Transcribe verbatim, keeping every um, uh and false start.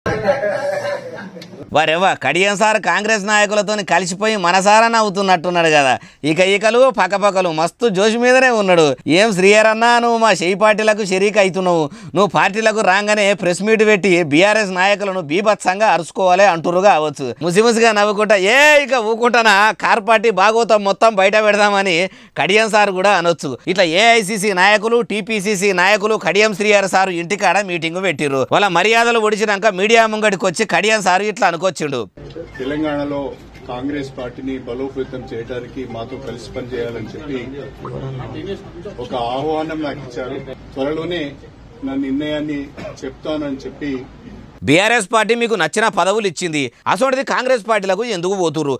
వారెవ్వ Kadiyam sir Congress నాయకులతో కలిసిపోయి మనసారా నవ్వుతున్నట్టున్నాడు కదా. ఇక ఈకలు పక్కపక్కలు మస్తు జోషి మీదనే ఉన్నాడు. ఏం శ్రీయరన్నా, నువ్వు మా షెయి పార్టీలకు షరీక్ అవుతున్నావు. నువ్వు పార్టీలకు రాగానే ప్రెస్ మీట్ పెట్టి బీఆర్ఎస్ నాయకులను బీభత్సంగా అరుచుకోవాలి అంటురు కావచ్చు. ముసిముసిగా నవ్వుకుంటా ఏ ఇక ఊకుంటానా కార్ పార్టీ బాగోతాం మొత్తం బయట పెడదామని కడియం సార్ కూడా అనొచ్చు. ఇట్లా ఏఐసిసి నాయకులు టీపీసీసీ నాయకులు కడియం శ్రీయర్ సారు ఇంటికాడ మీటింగ్ పెట్టిర్రు. వాళ్ళ మర్యాదలు ఒడిచినాక మీడియా ముంగడికి వచ్చి కడియం సారు ఇట్లా అనుకొచ్చిండు. తెలంగాణలో కాంగ్రెస్ పార్టీని బలోపేతం చేయడానికి మాతో కలిసి పనిచేయాలని చెప్పి ఒక ఆహ్వానం నాకు ఇచ్చారు. త్వరలోనే నా నిర్ణయాన్ని చెప్తానని చెప్పి బీఆర్ఎస్ పార్టీ మీకు నచ్చిన పదవులు ఇచ్చింది, అసోంటిది కాంగ్రెస్ పార్టీలకు ఎందుకు పోతురు?